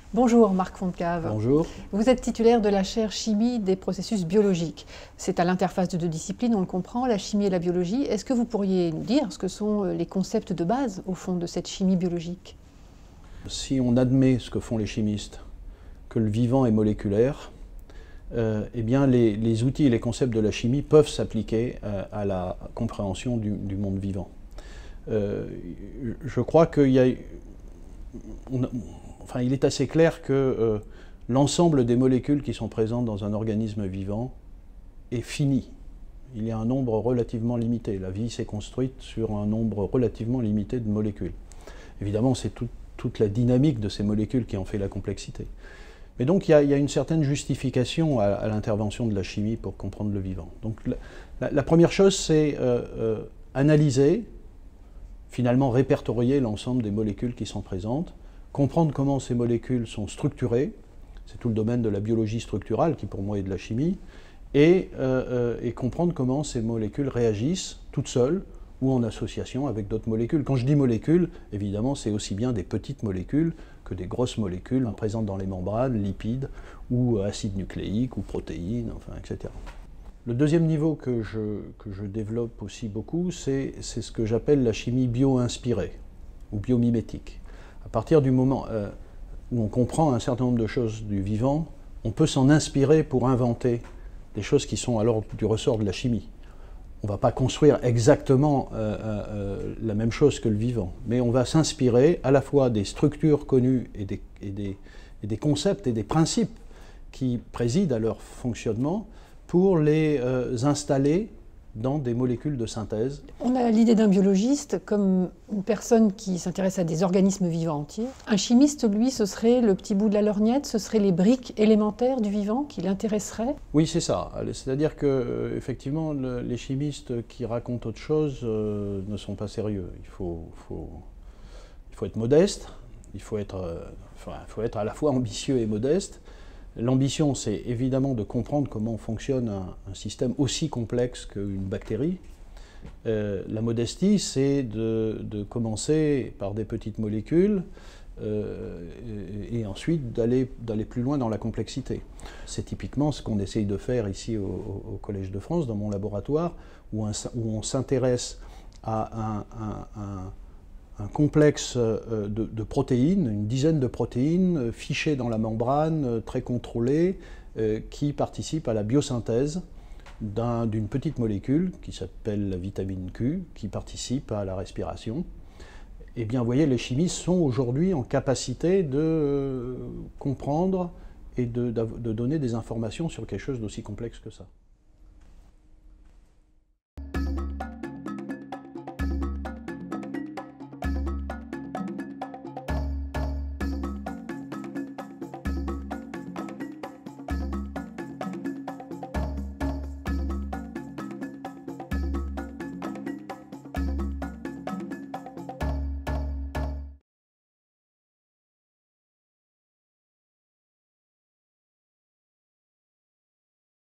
Bonjour Marc Fontcave. Bonjour. Vous êtes titulaire de la chaire chimie des processus biologiques. C'est à l'interface de deux disciplines, on le comprend, la chimie et la biologie. Est-ce que vous pourriez nous dire ce que sont les concepts de base, au fond, de cette chimie biologique? Si on admet ce que font les chimistes, que le vivant est moléculaire, eh bien les outils et les concepts de la chimie peuvent s'appliquer à la compréhension du monde vivant. Je crois qu'il est assez clair que l'ensemble des molécules qui sont présentes dans un organisme vivant est fini. Il y a un nombre relativement limité. La vie s'est construite sur un nombre relativement limité de molécules. Évidemment, c'est toute la dynamique de ces molécules qui en fait la complexité. Mais donc il y a une certaine justification à l'intervention de la chimie pour comprendre le vivant. Donc la première chose, c'est analyser, finalement répertorier l'ensemble des molécules qui sont présentes, comprendre comment ces molécules sont structurées, c'est tout le domaine de la biologie structurale qui pour moi est de la chimie, et comprendre comment ces molécules réagissent toutes seules ou en association avec d'autres molécules. Quand je dis molécules, évidemment, c'est aussi bien des petites molécules que des grosses molécules présentes dans les membranes, lipides, ou acides nucléiques, ou protéines, etc. Le deuxième niveau que je développe aussi beaucoup, c'est ce que j'appelle la chimie bio-inspirée, ou biomimétique. À partir du moment où on comprend un certain nombre de choses du vivant, on peut s'en inspirer pour inventer des choses qui sont alors du ressort de la chimie. On ne va pas construire exactement la même chose que le vivant, mais on va s'inspirer à la fois des structures connues et des concepts et des principes qui président à leur fonctionnement pour les installer dans des molécules de synthèse. On a l'idée d'un biologiste comme une personne qui s'intéresse à des organismes vivants entiers. Un chimiste, lui, ce serait le petit bout de la lorgnette, ce serait les briques élémentaires du vivant qui l'intéresseraient? Oui, c'est ça. C'est-à-dire que, effectivement, les chimistes qui racontent autre chose ne sont pas sérieux. Il faut être modeste, il faut être à la fois ambitieux et modeste. L'ambition, c'est évidemment de comprendre comment fonctionne un système aussi complexe qu'une bactérie. La modestie, c'est de commencer par des petites molécules et ensuite d'aller plus loin dans la complexité. C'est typiquement ce qu'on essaye de faire ici au Collège de France, dans mon laboratoire, où on s'intéresse à un complexe de protéines, une dizaine de protéines fichées dans la membrane, très contrôlées, qui participent à la biosynthèse d'une petite molécule qui s'appelle la vitamine Q, qui participe à la respiration. Eh bien, vous voyez, les chimistes sont aujourd'hui en capacité de comprendre et de donner des informations sur quelque chose d'aussi complexe que ça.